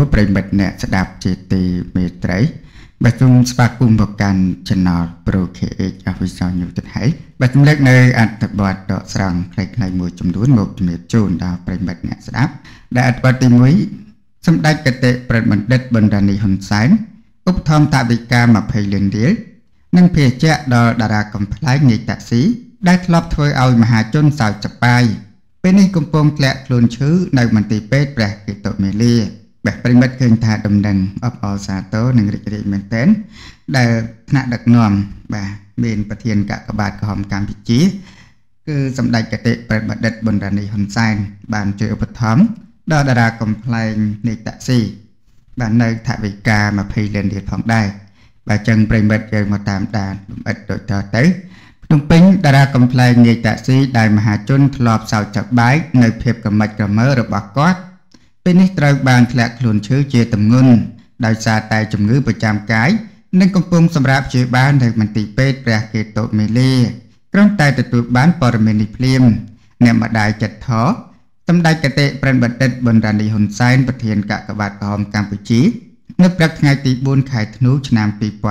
ប្រិមិត្តអ្នកស្ដាប់ជាទីមេត្រីបាទសូមស្វាគមន៍មកកាន់ Channel Pro KH Official News ទៅហើយបាទជំរាបនៅអត្ថបទដកស្រង់ខ្លីៗមួយចំនួនមកជំរាបជូនដល់ប្រិមិត្តអ្នកស្ដាប់ដែលអត្ថបទទី1សម្ដេចគតិប្រិយបណ្ឌិតបណ្ដានីហ៊ុនសែនឧបត្ថម្ភថវិកា20លានរៀលនិងភេជ្ជៈដល់តារាកំប្លែងនាយតាក់ស៊ីដែលធ្លាប់ធ្វើឲ្យមហាជនសើចចបាយពេលនេះកំពុងធ្លាក់ខ្លួនឈឺនៅមន្ទីរពេទ្យព្រះកេតុមាលាបាទប្រិមិត្តឃើញថាដំណឹងអបអរសាទរនិងរីករាយមែនទែនដែលថ្នាក់ដឹកនាំបាទមានប្រធានកាកបាទក្រហមកម្ពុជាគឺសម្ដេចគតិប្រិយបណ្ឌិតបណ្ដានីហ៊ុនសែនបានជួយឧបត្ថម្ភដល់តារាកំប្លែងនាយតាក់ស៊ីបាននៅថវិកា20លានរៀលផងដែរបាទចឹងប្រិមិត្តយើងមកតាមដានលំអិតដូចតទៅភ្នំពេញតារាកំប្លែងនាយតាក់ស៊ីដែលមហាជនធ្លាប់សើចចបាយនៅភាពក្រមិចក្រមើរបស់គាត់ពេលនេះត្រូវបានធ្លាក់ខ្លួនឈឺជាទម្ងន់ដោយសារតែជំងឺប្រចាំកាយនិងកំពុងសម្រាប់ព្យាបាលនៅមន្ទីរពេទ្យព្រះកេតុមាលាគ្រាន់តែទទួលបានព័ត៌មាននេះភ្លាមអ្នកម្ដាយចិត្តថោសម្ដេចគតិប្រិយបណ្ឌិតបណ្ដានីហ៊ុនសែនប្រធានកាកបាទក្រហមកម្ពុជានៅព្រឹកថ្ងៃទី4ខែធ្នូឆ្នាំ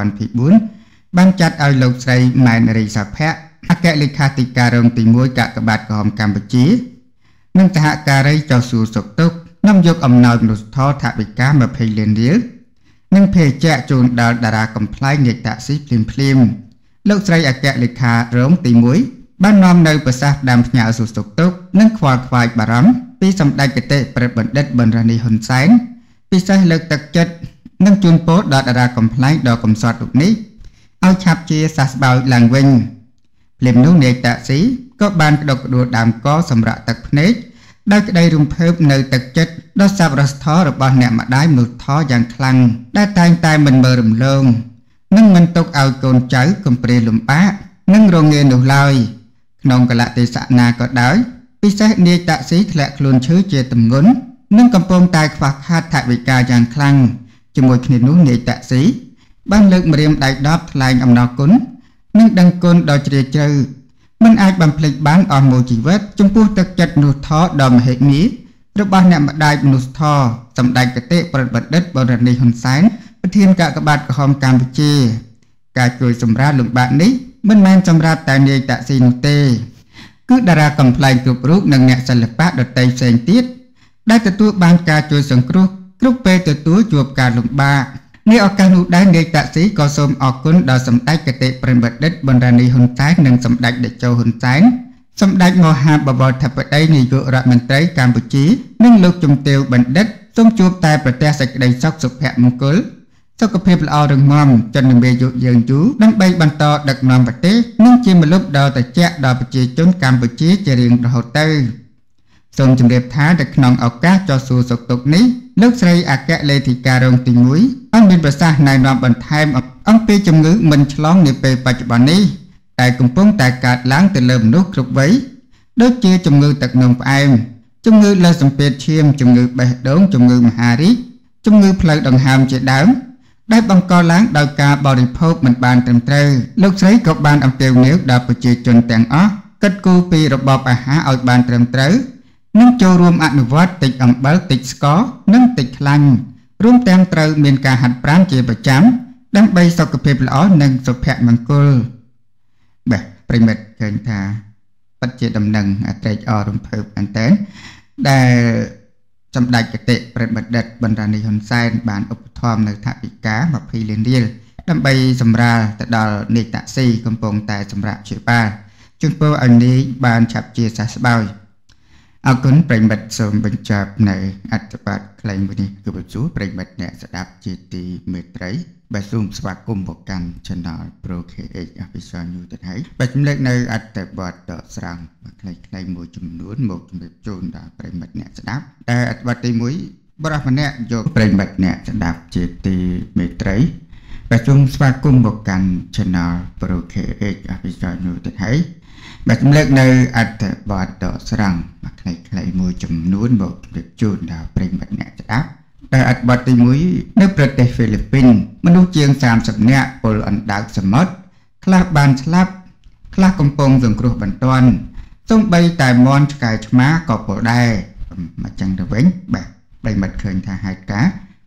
2024បានចាត់ឲ្យលោកស្រីម៉ែនរីសាភ័ក្រអគ្គលេខាធិការរងទី1កាកបាទក្រហមកម្ពុជានិងសហការីចោះសួរសុខទុក្ខនាំយកអំណោយមនុស្សធម៌ថវិកា20លានរៀលនិងភេជ្ជៈជូនដល់តារាកំប្លែងនាយតាក់ស៊ីភ្លាមលោកស្រីអគ្គលេខារងទី1បាននាំនៅប្រសាសន៍ដើមផ្ញើសួរសុខទុក្ខនិងខ្វល់ខ្វាយបារម្ភពីសម្ដេចគតិប្រិយបណ្ឌិតបណ្ដានីហ៊ុនសែនពិសេសលើកទឹកចិត្តនិងជូនពរដល់តារាកំប្លែងដ៏កំសត់រូបនេះឲ្យឆាប់ជាសះស្បើយឡើងវិញភ្លាមនោះនាយតាក់ស៊ីក៏បានក្តុកក្តួលដើមកសម្រាប់ទឹកភ្នែកដោយក្តីរំភើបនៅទឹកចិត្តដ៏សប្បុរសធម៌របស់អ្នកម្ដាយមនុស្សធម៌យ៉ាងខ្លាំងដែលតែងតែមិនមើលរំលងនិងមិនទុកឲ្យកូនចៅកំព្រាលំបាកនិងរងានោះឡើយក្នុងកលៈទេសៈណាក៏ដោយពិសេសនាយតាក់ស៊ីធ្លាក់ខ្លួនឈឺជាទម្ងន់និងកំពុងតែខ្វះខាតថវិកាយ៉ាងខ្លាំងជាមួយគ្នានោះនាយតាក់ស៊ីបានលើកម្រាមដៃដប់ថ្លែងអំណរគុណនិងដឹងគុណដ៏ជ្រាលជ្រៅមិនអាចបំភ្លេចបានអស់មួយជីវិតចំពោះទឹកចិត្តមនុស្សធម៌ដ៏មហិមារបស់អ្នកម្ដាយមនុស្សធម៌សម្ដេចគតិប្រិយបណ្ឌិតបណ្ដានីហ៊ុនសែនប្រធានកាកបាទក្រហមកម្ពុជាការជួយសម្រាលលំបាកនេះមិនមែនសម្រាប់តែនាយតាក់ស៊ីនោះទេគឺតារាកំប្លែងគ្រប់រូបនិងអ្នកសិល្បៈដទៃផ្សេងទៀតដែលទទួលបានការជួយសង្គ្រោះគ្រប់ពេលទទួលជួបការលំបាកនាឱកាសនោះដែរនាយតាក់ស៊ីក៏សូមអរគុណដល់សម្ដេចគតិប្រិយបណ្ឌិតបណ្ដានីហ៊ុនសែននិងសម្ដេចតេជោហ៊ុនសែនសម្ដេចមហាបវរធិបតីនាយករដ្ឋមន្ត្រីកម្ពុជានិងលោកជំទាវបណ្ឌិតសូមជួបតែប្រទេសសេចក្តីសុខសុភមង្គលសុខភាពល្អរឹងមាំចន្ទមាយុយើងយូរដើម្បីបន្តដឹកនាំប្រទេសនិងជាម្លប់ដ៏ត្រជាក់ដល់ប្រជាជនកម្ពុជាជារៀងរហូតទៅសូមជម្រាបថានៅក្នុងឱកាសចោះសួរសុខទុក្ខនេះលោកស្រីអគ្គលេខាធិការរងទី1បានមានប្រសាសន៍ណែនាំបន្ថែមអំពីជំងឺមិនឆ្លងនាពេលបច្ចុប្បន្ននេះតែកំពុងតែកើតឡើងទៅលើមនុស្សគ្រប់វ័យដូចជាជំងឺទឹកនោមផ្អែមជំងឺលើសសម្ពាធឈាមជំងឺបេះដូងជំងឺមហារីកជំងឺផ្លូវដង្ហើមជាដើមដែលបង្កឡើងដោយការបរិភោគមិនបានត្រឹមត្រូវលោកស្រីក៏បានអំពាវនាវដល់ប្រជាជនទាំងអស់គិតគូរពីរបបអាហារឲ្យបានត្រឹមត្រូវនិងចូលរួមអនុវត្តតិចអំបិលតិចស្ករនិងតិចខ្លាញ់រួមទាំងត្រូវមានការហាត់ប្រាណជាប្រចាំដើម្បីសុខភាពល្អនិងសុភមង្គលបាទប្រិមិត្តឃើញថាពិតជាដំណឹងត្រេកអររំភើបមែនទែនដែលសម្ដេចគតិប្រិយបណ្ឌិតបណ្ដានីហ៊ុនសែនបានឧបត្ថម្ភនៅថវិកា20លានរៀលដើម្បីសម្រាលទៅដល់នាយតាក់ស៊ីកំពុងតែសម្រាប់ព្យាបាលជូនពរឲ្យនាយបានឆាប់ជាសះស្បើយអរគុណប្រិមិត្តសូមបញ្ចប់នៅអត្ថបទខ្លីមួយនេះគឺបញ្ជូប្រិមិត្តអ្នកស្ដាប់ជាទីមេត្រីបាទសូមស្វាគមន៍មកកាន់ Channel Pro KH Official News ទៅហើយបាទជំរាបនៅអត្ថបទដកស្រង់ខ្លីៗមួយចំនួនមកជម្រាបជូនដល់ប្រិមិត្តអ្នកស្ដាប់ដែលអត្ថបទទី1បរិះម្នាក់យកប្រិមិត្តអ្នកស្ដាប់ជាទីមេត្រីបាទសូមស្វាគមន៍មកកាន់ Channel Pro KH Official News ទៅហើយបាទជំរាបនៅអត្ថបទដកស្រង់ខ្លីៗមួយចំនួនមកជម្រាបជូនដល់ប្រិមិត្តអ្នកស្ដាប់ដែលអត្ថបទទី1នៅប្រទេសហ្វីលីពីនមនុស្សជាង30នាក់ពលអណ្ដើកសមុទ្រខ្លះបានស្លាប់ខ្លះកំពុងសង្គ្រោះបន្ទាន់សូម្បីតែមន់ឆ្កែឆ្មាក៏ពលដែរមកចឹងទៅវិញបាទប្រិមិត្តឃើញថាហេតុការណ៍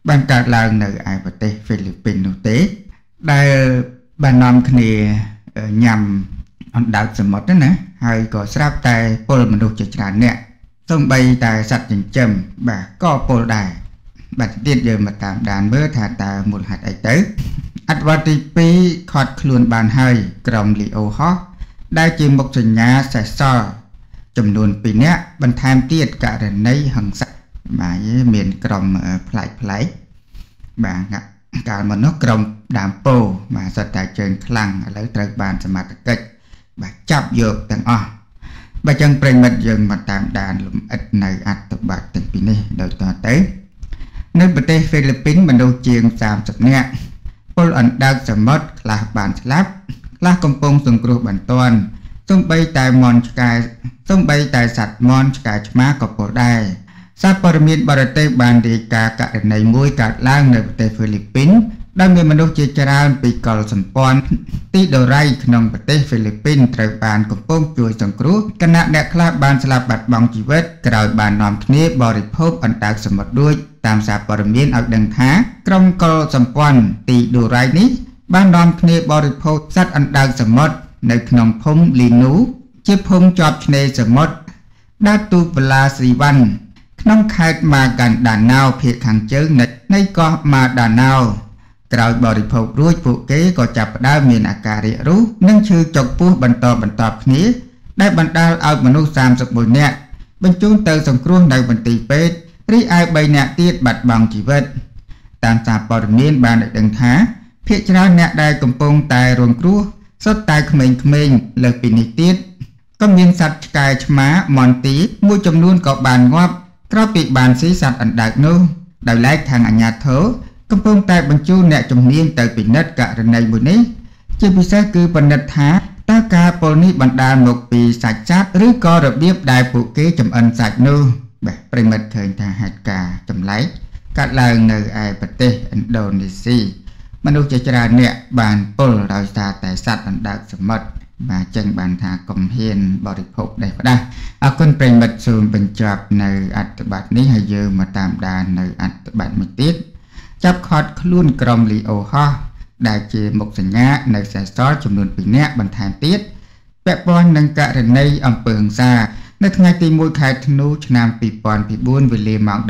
បានកើតឡើងនៅឯប្រទេសហ្វីលីពីននោះទេដែលបាននាំគ្នាញ៉ាំអណ្ដើកសមុទ្រណាហើយក៏ស្រាប់តែពលមនុស្សជាច្រើនអ្នកសូម្បីតែសត្វចិញ្ចឹមបាទក៏ពលដែរបាទទៀតយើងមកតាមដានមើលថាតើមូលហេតុអីទៅអត្ថបទទី2ខត់ខ្លួនបានហើយក្រុមលីអូហោះដែលជាមុខសញ្ញាសេសសល់ចំនួន2នាក់បន្ថែមទៀតករណីហិង្សាបាទមានក្រុមផ្លែកបាទកាលមកនោះក្រុមដើមពោបាទសត្វតែជើងខ្លាំងឥឡូវត្រូវបានសមត្ថកិច្ចបាទចាប់យកទាំងអស់បើចឹងប្រិមិត្តយើងមកតាមដានលំអិតនៅអត្ថបទទាំងពីរនេះដូចតទៅនៅប្រទេសហ្វីលីពីនមនុស្សជាង30នាក់ពលអណ្ដើកសមុទ្រខ្លះបានស្លាប់ខ្លះកំពុងសង្គ្រោះបន្ទាន់សូម្បីតែមន់ឆ្កែសូម្បីតែសត្វមន់ឆ្កែឆ្មាក៏ពលដែរសារព័ត៌មានបរទេសបានរាយការណ៍ករណីមួយកើតឡើងនៅប្រទេសហ្វីលីពីនដោយមានមនុស្សជាច្រើនពីកុលសម្ព័ន្ធទីដូរ៉ៃក្នុងប្រទេសហ្វីលីពីនត្រូវបានកំពុងជួយសង្គ្រោះគណៈអ្នកខ្លះបានស្លាប់បាត់បង់ជីវិតក្រោយបាននាំគ្នាបរិភោគអណ្ដើកសមុទ្រដូចតាមសារព័ត៌មានឲ្យដឹងថាក្រុមកុលសម្ព័ន្ធទីដូរ៉ៃនេះបាននាំគ្នាបរិភោគសត្វអណ្ដើកសមុទ្រនៅក្នុងភូមិលីនូជាភូមិជាប់ឆ្នេរសមុទ្រដាទូបឡាស៊ីវ៉ាន់ក្នុងខេត្តម៉ាកាន់ដាណៅភាគខាងជើងនៃកោះម៉ាដាណៅក្រោយបរិភោគរួចពួកគេក៏ចាប់ផ្ដើមមានអាការៈរុះនិងឈឺចុកពោះបន្តគ្នាដែលបណ្ដាលឲ្យមនុស្ស31នាក់បញ្ជូនទៅសង្គ្រោះនៅមន្ទីរពេទ្យរីឯ3នាក់ទៀតបាត់បង់ជីវិតតាមសារព័ត៌មានបានដឹងថាភាគច្រើនអ្នកដែលកំពុងតែរងគ្រោះសុទ្ធតែក្មេងៗលើសពីនេះទៀតក៏មានសត្វឆ្កែឆ្មាមន្ទីមួយចំនួនក៏បានងាប់ក្រោយពីបានស៊ីសត្វអណ្ដើកនោះដោយឡែកខាងអាជ្ញាធរកំពុងតែបញ្ជូនអ្នកជំនាញទៅពិនិត្យករណីមួយនេះជាពិសេសគឺពិនិត្យថាតើការពលនេះបណ្ដាលមកពីសាច់សត្វឬក៏របៀបដែលពួកគេចម្អិនសាច់នោះបាទប្រិមិត្តឃើញថាហេតុការណ៍ចម្លែកកើតឡើងនៅឯប្រទេសឥណ្ឌូនេស៊ីមនុស្សជាច្រើនអ្នកបានពលដោយសារតែសត្វអណ្ដើកសមុទ្របាទចឹងបានថាកុំហ៊ានបរិភោគដេះផ្ដាស់អរគុណប្រិមិត្តសូមបញ្ចប់នៅអត្ថបទនេះហើយយើងមកតាមដាននៅអត្ថបទមួយទៀតចាប់ខត់ខ្លួនក្រុមលីអូហោះដែលជាមុខសញ្ញានៅសេសសល់ចំនួន2នាក់បន្ថែមទៀតពាក់ព័ន្ធនឹងករណីអំពើហិង្សានៅថ្ងៃទី1ខែធ្នូឆ្នាំ2024វេលាម៉ោង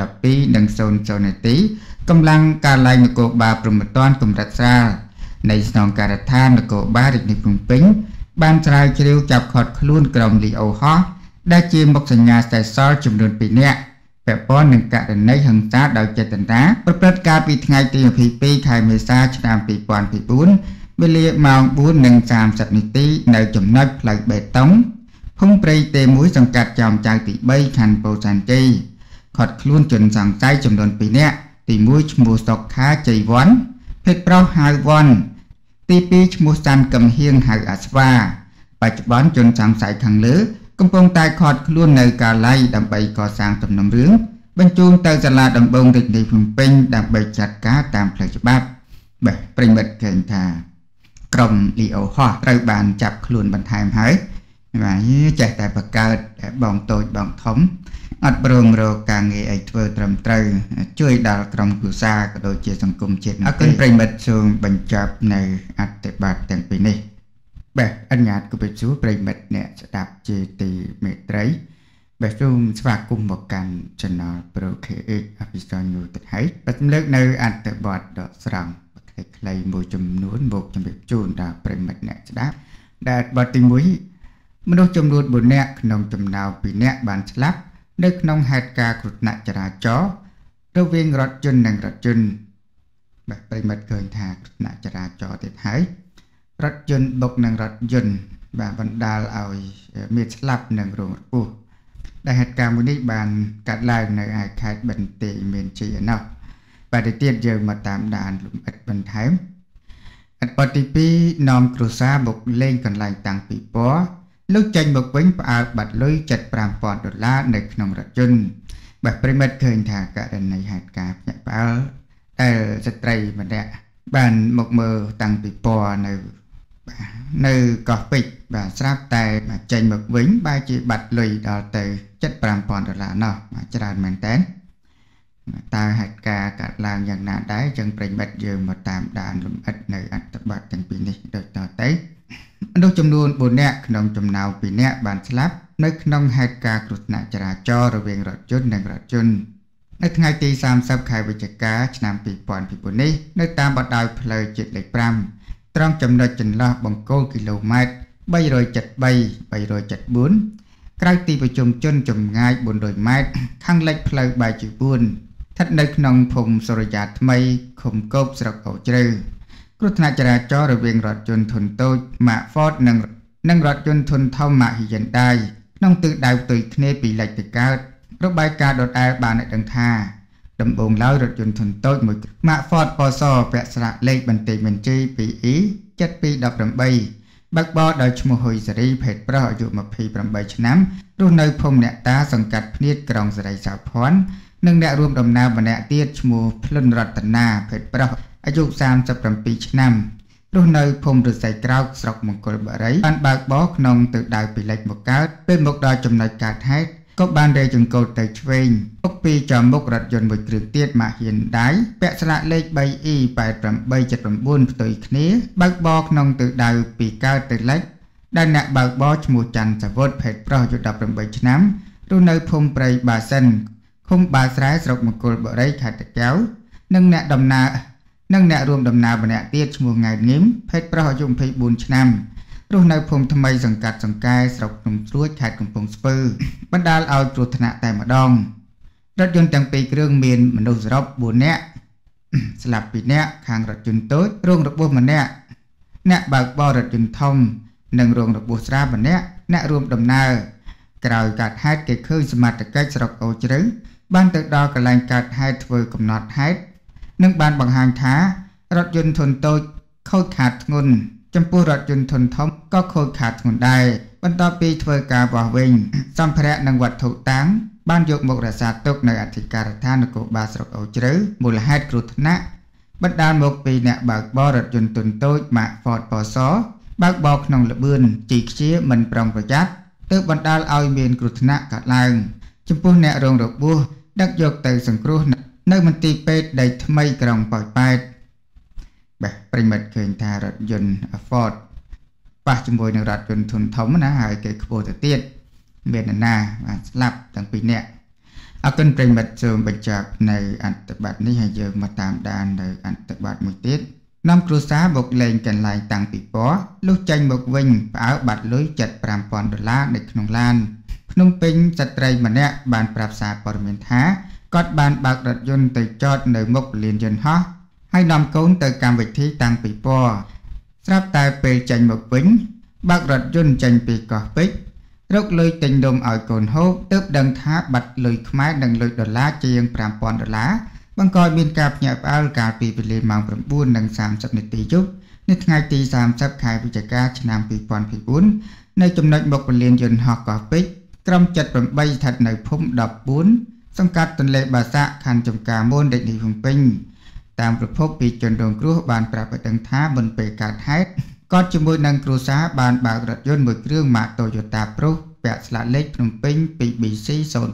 12:00 នាទីកម្លាំងការឡើងនគរបាលព្រហ្មទណ្ឌកម្រិតស្រាលនៃស្នងការដ្ឋាននគរបាលរាជធានីភ្នំពេញបានស្រាវជ្រាវចាប់ឃាត់ខ្លួនក្រុមលីអូហោះដែលជាមុខសញ្ញាសេសសល់ចំនួន2នាក់ពាក់ព័ន្ធនឹងករណីហិង្សាដោយចេតនាប្រព្រឹត្តកាលពីថ្ងៃទី22ខែមេសាឆ្នាំ2024វេលាម៉ោង 4:30 នាទីនៅចំណុចផ្លូវបេតុងភូមិព្រៃតេ1សង្កាត់ចោមចៅទី3ខណ្ឌពោធិ៍សែនជ័យឃាត់ខ្លួនជនសង្ស័យចំនួន2នាក់ទី1ឈ្មោះសុកខាជ័យវ័នភេទប្រុសហៅវ័នទី2ឈ្មោះសាន់កំហៀងហៅអាស្វាបច្ចុប្បន្នជនសង្ស័យខាងលើកំពុងតែឃាត់ខ្លួននៅកាឡៃដើម្បីកសាងសំណុំរឿងបញ្ជូនទៅសាលាដំបងរាជធានីភ្នំពេញដើម្បីចាត់ការតាមផ្លូវច្បាប់បាទប្រិមិត្តឃើញថាក្រុមលីអូហោះត្រូវបានចាប់ខ្លួនបន្ថែមហើយបាទចេះតែបង្កើតបងតូចបងធំអត់ព្រមរកការងារអីធ្វើត្រឹមត្រូវជួយដល់ក្រុមគ្រួសារក៏ដូចជាសង្គមជាតិអរគុណប្រិមិត្តសូមបញ្ចប់នៅអត្ថបទទាំងពីរនេះបាទអញ្ញាតគបិជួប្រិមិត្តអ្នកស្ដាប់ជាទីមេត្រីបាទសូមស្វាគមន៍មកកាន់ Channel Pro KH Official News ទៅហើយបាទលើកនៅអត្ថបទដកស្រង់ខ្លីៗមួយចំនួនមកជម្រាបជូនដល់ប្រិមិត្តអ្នកស្ដាប់ដែលបទទី1មនុស្សចំនួន4នាក់ក្នុងចំណោម2នាក់បានស្លាប់នៅក្នុងហេតុការណ៍គ្រោះថ្នាក់ចរាចរណ៍រវាងរថយន្តនិងរថយន្តបាទប្រិមិត្តឃើញថាគ្រោះថ្នាក់ចរាចរណ៍ទៀតហើយរថយន្តបុកនឹងរថយន្តបាទបណ្ដាលឲ្យមានស្លាប់និងរងរបួសដែលហេតុការណ៍មួយនេះបានកាត់ឡើងនៅឯខេត្តបន្ទាយមានជ័យឯណោះបាទទៅទៀតយើងមកតាមដានលំអិតបន្ថែមអត្ថបទទី2នាំគ្រួសារបុកលេងកន្លែងតាំងពីពណ៌លោកចេញមកវិញផ្អើលបាត់លុយ$75,000នៅក្នុងរថយន្តបាទប្រិមិត្តឃើញថាករណីហេតុការណ៍ភ្ញាក់ផ្អើលដែលស្ត្រីម្នាក់បានមកមើលតាំងពីពណ៌នៅកោះពេជ្របាទស្រាប់តែចេញមកវិញបែរជាបាត់លុយដល់ទៅ$75,000ណោះបាទច្រើនមែនតើตาเหตุการณ์กัดลางอย่างน่าได้จึงเป็นบัดเยิมมาตามด่านลมอัดในอัตบัตทั้งปีนี้โดยต่อเต้ดูจำนวนบุญเนี่ยขนมจำนาวปีเนี่ยบานสลับในขนมเหตุการณ์กรุณาจราจรระเวงรถยนต์หนึ่งรถยนต์ในថ្ងៃទី30 ខែវិច្ឆិកាឆ្នាំ2024នេះនៅតាមបណ្ដោយផ្លូវជាតិលេខ5ត្រង់ចំណុចចន្លោះបង្គោលគីឡូម៉ែត្រ373-374ក្រៅទីប្រជុំជនចម្ងាយ400ម៉ែត្រខាងលិចផ្លូវបាយជឿនស្ថិតនៅក្នុងភូមិសុរិយាថ្មីឃុំគោកស្រុកអូជ្រៅគ្រោះថ្នាក់ចរាចរណ៍រវាងរថយន្តធុនតូច Mark Ford និងរថយន្តធុនធំ Mark Hyundai ក្នុងទិសដៅផ្ទុយគ្នាពីលិចទៅកើតរបាយការណ៍ដដែលបានឲ្យដឹងថាដំបូងឡើយរថយន្តធុនតូចមួយ Mark Ford ពណ៌សពាក់ស្លាកលេខបន្តិចបញ្ជី 2E 7218បើកបរដោយឈ្មោះហ៊ុយសេរីភេទប្រុសអាយុ28ឆ្នាំរស់នៅភូមិអ្នកតាសង្កាត់ភ្នៀតក្រុងសេរីសោភ័ណ្ឌនិងអ្នករួមដំណើរម្នាក់ទៀតឈ្មោះភ្លុនរតនាភេទប្រុសអាយុ37ឆ្នាំរស់នៅភូមិឫស្សីក្រោកស្រុកមង្គលបុរីបានបើកបរក្នុងទិសដៅពីលិចមកកើតពេលមកដល់ចំណុចកើតហេតុក៏បានរេចង្កូតទៅឆ្វេងពុកពីចំមុខរថយន្តមួយគ្រឿងទៀតម៉ាហ៊ីនដៃពាក់ស្លាកលេខ 3E 8879ផ្ទុយគ្នាបើកបរក្នុងទិសដៅពីកើតទៅលិចដែលអ្នកបើកបរឈ្មោះច័ន្ទសវុតភេទប្រុសអាយុ18ឆ្នាំរស់នៅភូមិព្រៃបាសិនឃុំបាស្រែស្រុកមង្គលបុរីខេត្តតាកែវនិងអ្នករួមដំណើរម្នាក់ទៀតឈ្មោះង៉ែតងឹមភេទប្រុសអាយុ24ឆ្នាំរស់នៅភូមិថ្មីសង្កាត់សង្កែស្រុកភ្នំស្រួចខេត្តកំពង់ស្ពឺបណ្ដាលឲ្យគ្រោះថ្នាក់តែម្ដងរថយន្តទាំងពីរគ្រឿងមានមនុស្សសរុប4នាក់ស្លាប់2នាក់ខាងរថយន្តតូចរងរបួសម្នាក់អ្នកបើកបររថយន្តធំនិងរងរបួសស្រាលម្នាក់អ្នករួមដំណើរក្រោយកើតហេតុគេឃើញសមត្ថកិច្ចស្រុកអូជ្រៅបានទៅដល់កន្លែងកើតហេតុធ្វើកំណត់ហេតុនិងបានបង្ហាញថារថយន្តធុនតូចខូចខាតធ្ងន់ចំពោះរថយន្តធុនធំក៏ខូចខាតធ្ងន់ដែរបន្ទាប់ពីធ្វើការវាស់វិញសម្ភារៈនិងវត្ថុតាំងបានយកមករក្សាទុកនៅអធិការដ្ឋាននគរបាលស្រុកអូជ្រៅមូលហេតុគ្រោះថ្នាក់បណ្ដាលមកពីអ្នកបើកបររថយន្តធុនតូច Mark Ford ពណ៌សបើកបរក្នុងល្បឿនជីខ្ជាមិនប្រុងប្រយ័ត្នទើបបណ្ដាលឲ្យមានគ្រោះថ្នាក់កើតឡើងចំពោះអ្នករងរបួសដឹកយកទៅសង្គ្រោះនៅមន្ទីរពេទ្យដីថ្មីក្រុងប៉ោយប៉ែតបាទប្រិមិត្តឃើញថារថយន្ត Ford ប៉ះជាមួយនឹងរថយន្តធុនធំណាហើយគេខ្ពស់ទៅទៀតមាននរណាបានស្លាប់ទាំងពីរនាក់អរគុណប្រិមិត្តសូមបញ្ចប់នៅអត្ថបទនេះហើយយើងមកតាមដាននៅអត្ថបទមួយទៀតនាំគ្រួសារមកលេងកន្លែងតាំងពីពណ៌លុះចេញមកវិញផ្អើបាត់លុយ$75,000នៅក្នុងឡានភ្នំពេញស្ត្រីម្នាក់បានប្រាប់សារព័ត៌មានថាគាត់បានបើករថយន្តទៅចតនៅមុខពលានយន្តហោះហើយនាំកូនទៅកម្មវិធីតាំងពីពណ៌ស្រាប់តែពេលចេញមកវិញបើករថយន្តចេញពីកោះពេជ្ររកលុយទិញនំឲ្យកូនហូបទើបដឹងថាបាត់លុយខ្មែរនិងលុយដុល្លារជាង$5,000បង្កឲ្យមានការភ្ញាក់ផ្អើលកាលពីវេលាម៉ោង 9:30 នាទីយប់នៅថ្ងៃទី30 ខែវិច្ឆិកាឆ្នាំ2024នៅចំណុចមុខពលានយន្តហោះកោះពេជ្រក្រុម78ស្ថិតនៅភូមិ14សង្កាត់ទន្លេបាសាក់ខណ្ឌចំការមូលរាជធានីភ្នំពេញតាមប្រភពពីជនរងគ្រោះបានប្រាប់ឲ្យដឹងថាមុនពេលកើតហេតុគាត់ជាមួយនឹងគ្រួសារបានបើករថយន្តមួយគ្រឿង Mark Toyota Prius ពាក់ស្លាកលេខភ្នំពេញ 2BC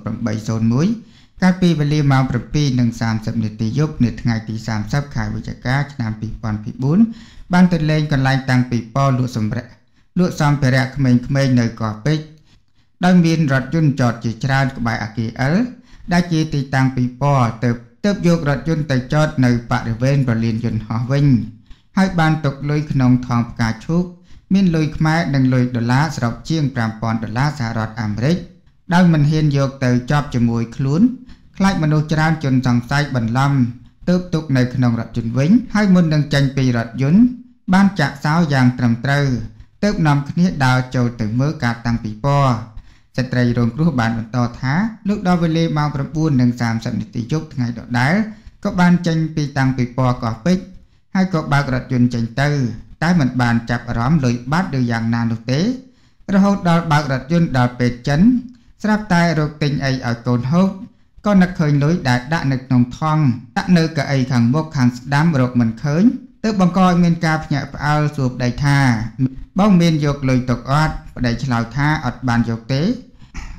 0801កាលពីវេលាម៉ោង 7:30 នាទីយប់នៅថ្ងៃទី30 ខែវិច្ឆិកាឆ្នាំ2024បានទៅលេងកន្លែងតាំងពីពណ៌លក់សម្ភារៈក្មេងៗនៅកោះពេជ្រដោយមានរថយន្តចតជាច្រើនក្បែរអគារ L ដែលជាទីតាំងពីពណ៌ទើបយករថយន្តទៅចតនៅបរិវេណពលានយន្តហោះវិញហើយបានទុកលុយក្នុងថង់ផ្កាឈូកមានលុយខ្មែរនិងលុយដុល្លារសរុបជាង$5,000សហរដ្ឋអាមេរិកដោយមិនហ៊ានយកទៅជាប់ជាមួយខ្លួនខ្លាចមនុស្សច្រើនជនសង្ស័យបន្លំទើបទុកនៅក្នុងរថយន្តវិញហើយមុននឹងចេញពីរថយន្តបានចាក់សោយ៉ាងត្រឹមត្រូវទើបនាំគ្នាដើរចូលទៅមើលការតាំងពីពណ៌ស្ត្រីរងគ្រោះបានបន្តថាលុះដល់វេលាម៉ោង 9:30 នាទីយប់ថ្ងៃដដែលក៏បានចេញពីតាំងពីពណ៌កោះពេជ្រហើយក៏បើករថយន្តចេញទៅតែមិនបានចាប់អារម្មណ៍លុយបាត់ឬយ៉ាងណានោះទេរហូតដល់បើករថយន្តដល់ពេទ្យចិនស្រាប់តែរកទិញអីឲ្យកូនហូបក៏នឹកឃើញលុយដែលដាក់នៅក្នុងថង់ដាក់នៅកៅអីខាងមុខខាងស្ដាំរកមិនឃើញទើបបង្កឲ្យមានការភ្ញាក់ផ្អើលសួរប្តីថាបងមានយកលុយទុកអត់ប្តីឆ្លើយថាអត់បានយកទេ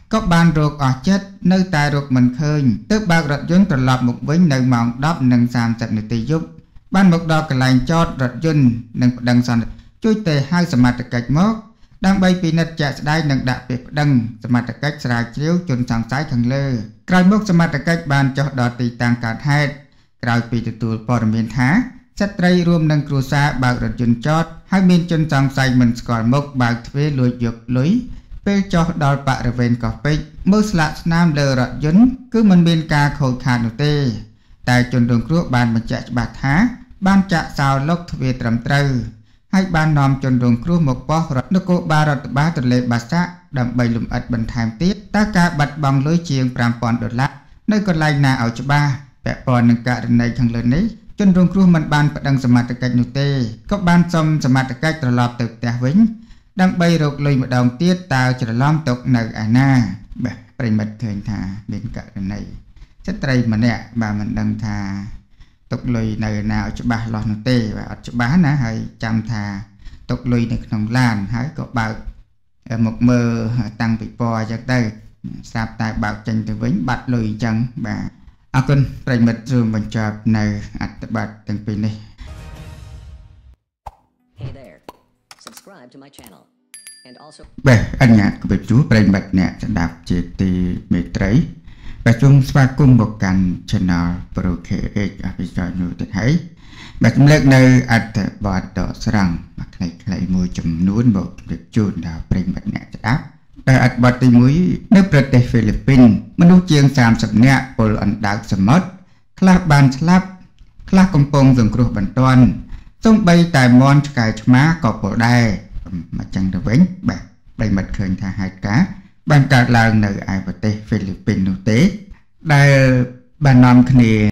ก็បានរកអស់ចិត្តនៅតែរកមិនឃើញទើបបើករថយន្តត្រឡប់មកវិញនៅម៉ោង 10:30 នាទីយប់បានមកដល់កន្លែងចតរថយន្តនិងប្តឹងសន្តិជួយតែហៅសមត្ថកិច្ចមកដើម្បីពិនិត្យជាក់ស្ដែងនិងដាក់ពាក្យប្តឹងសមត្ថកិច្ចស្រាវជ្រាវជនសង្ស័យខាងលើក្រោយមកសមត្ថកិច្ចបានចុះដល់ទីតាំងកើតហេតុក្រោយពីទទួលព័ត៌មានថាស្ត្រីរួមនឹងគ្រួសារបើករថយន្តចតហើយមានជនសង្ស័យមិនស្គាល់មុខបើកទ្វារលួចយកលុយពេលចុះដល់បរិវេណកោះពេជ្រមើលស្លាកស្នាមលើរថយន្តគឺមិនមានការខូចខាតនោះទេតែជនរងគ្រោះបានបញ្ជាក់ច្បាស់ថាបានចាក់សោលុកទ្វារត្រឹមត្រូវហើយបាននាំជនរងគ្រោះមកប៉ុស្តិ៍រដ្ឋនគរបាលរដ្ឋបាលទន្លេបាសាក់ដើម្បីលំអិតបន្ថែមទៀតតើការបាត់បង់លុយជាង$5,000នៅកន្លែងណាឲ្យច្បាស់ពាក់ព័ន្ធនឹងករណីខាងលើនេះជនរងគ្រោះមិនបានប្តឹងសមត្ថកិច្ចនោះទេក៏បានសុំសមត្ថកិច្ចត្រឡប់ទៅផ្ទះវិញដើម្បីរកលុយម្ដងទៀតតើច្រឡំទុកនៅឯណាបាទប្រិមិត្តឃើញថាមានករណីស្ត្រីម្នាក់បាទមិនដឹងថាទុកលុយនៅណាឲ្យច្បាស់លាស់នោះទេបាទអត់ច្បាស់ណាហើយចាំថាទុកលុយនៅក្នុងឡានហើយក៏បើកមកមើលតាំងពីពណ៌អញ្ចឹងទៅស្រាប់តែបើកចេញទៅវិញបាត់លុយអញ្ចឹងបាទអរគុណប្រិមិត្តសូមបញ្ចប់នៅអត្ថបទទាំងពីរនេះ Hey there. Subscribe to my channel and also បាទអញ្ញាតគបជួប្រិមិត្តអ្នកស្ដាប់ជាទីមេត្រីបាទសូមស្វាគមន៍មកកាន់ Channel Pro KH អភិសានុទៅហើយបាទជំរាបនៅអត្ថបទដកស្រង់ខ្លីៗមួយចំនួនមកជម្រាបជូនដល់ប្រិមិត្តអ្នកស្ដាប់ដែលអត្ថបទទី1នៅប្រទេសហ្វីលីពីនមនុស្សជាង30នាក់ពលអណ្ដើកសមុទ្រខ្លះបានស្លាប់ខ្លះកំពុងសង្គ្រោះបន្ទាន់សូម្បីតែមន់ឆ្កែឆ្មាក៏ពលដែរមកចឹងទៅវិញបាទប្រិមិត្តឃើញថាហេតុការណ៍បានកើតឡើងនៅឯប្រទេសហ្វីលីពីននោះទេដែលបាននាំគ្នា